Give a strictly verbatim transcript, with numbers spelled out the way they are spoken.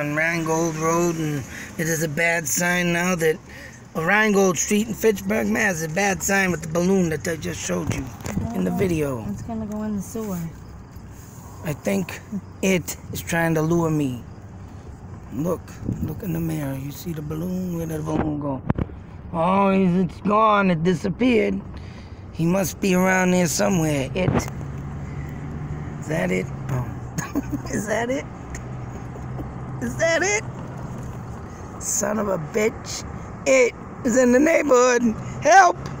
on Rheingold Road, and it is a bad sign now that uh, Rheingold Street in Fitchburg, Ma is a bad sign with the balloon that I just showed you in the video. It's gonna go in the sewer. I think it is trying to lure me. Look, look in the mirror. You see the balloon? Where did the balloon go? Oh, it's gone. It disappeared. He must be around there somewhere. It. Is that it? Oh. Is that it? Is that it? Son of a bitch. It is in the neighborhood. Help!